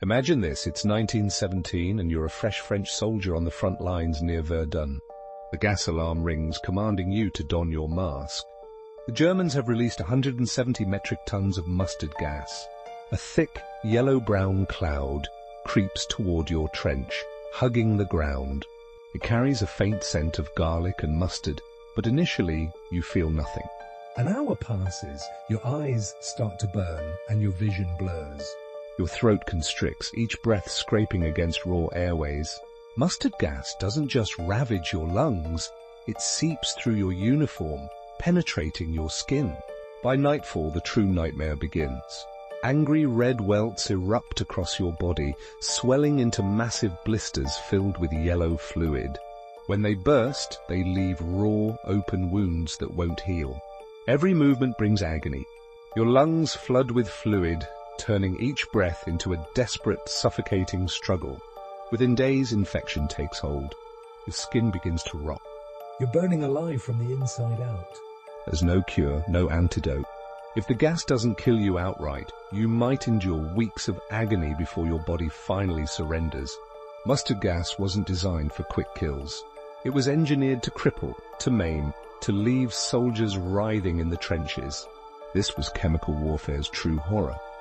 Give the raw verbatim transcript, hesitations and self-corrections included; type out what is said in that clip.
Imagine this, it's nineteen seventeen and you're a fresh French soldier on the front lines near Verdun. The gas alarm rings, commanding you to don your mask. The Germans have released one hundred seventy metric tons of mustard gas. A thick, yellow-brown cloud creeps toward your trench, hugging the ground. It carries a faint scent of garlic and mustard, but initially you feel nothing. An hour passes, your eyes start to burn and your vision blurs. Your throat constricts, each breath scraping against raw airways. Mustard gas doesn't just ravage your lungs, it seeps through your uniform, penetrating your skin. By nightfall, the true nightmare begins. Angry red welts erupt across your body, swelling into massive blisters filled with yellow fluid. When they burst, they leave raw, open wounds that won't heal. Every movement brings agony. Your lungs flood with fluid, turning each breath into a desperate, suffocating struggle. Within days, infection takes hold. Your skin begins to rot. You're burning alive from the inside out. There's no cure, no antidote. If the gas doesn't kill you outright, you might endure weeks of agony before your body finally surrenders. Mustard gas wasn't designed for quick kills. It was engineered to cripple, to maim, to leave soldiers writhing in the trenches. This was chemical warfare's true horror.